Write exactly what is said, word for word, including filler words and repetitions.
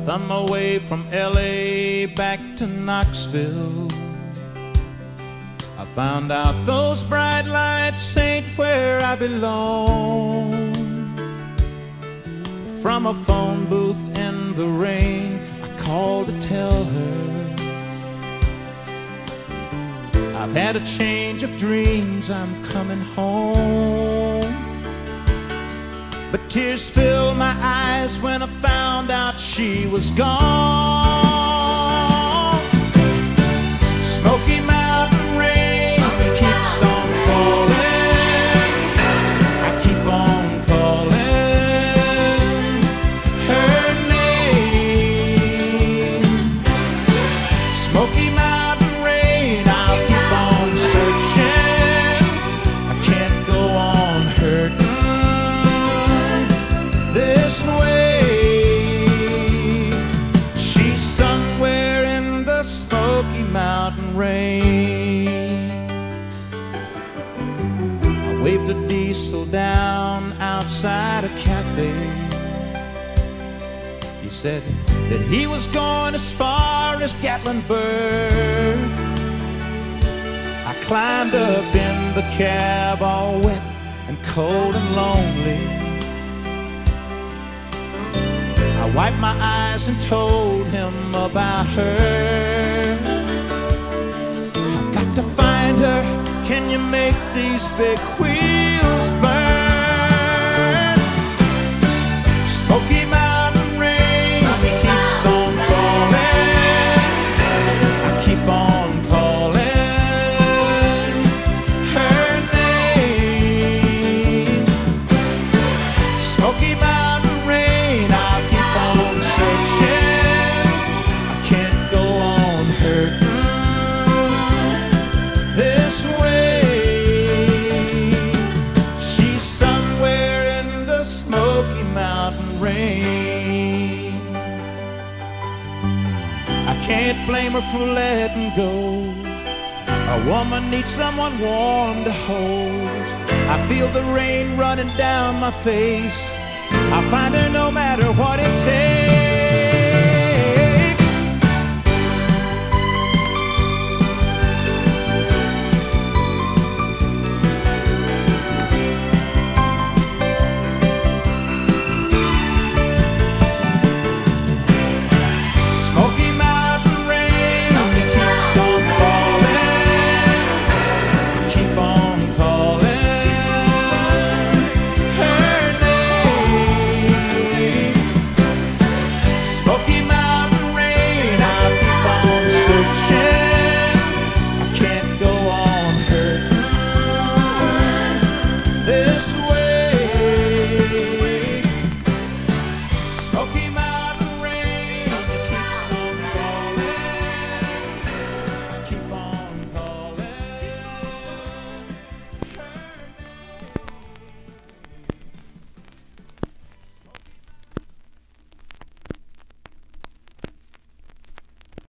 On my way from L A back to Knoxville, I found out those bright lights ain't where I belong. From a phone booth in the rain, I called to tell her I've had a change of dreams, I'm coming home. But tears filled my eyes when I found out she was gone. Smoky Mountain rain keeps on falling. I keep on calling her name. Smoky Mountain rain, I'll keep on searching. I can't go on hurting this way. She's somewhere in the Smoky Mountain rain. I waved a diesel down outside a cafe. He said that he was going as far as Gatlinburg. I climbed up in the cab all wet and cold and lonely. I wiped my eyes and told him about her. I've got to find her. Can you make these big wheels burn? Smoky Mountain rain keeps on falling. I keep on calling her name. Smoky Mountain rain, I'll keep on searching. I can't go on hurting this way. She's somewhere in the Smoky Mountain rain. I can't blame her for letting go. A woman needs someone warm to hold. I feel the rain running down my face. I'll find her no matter what it takes.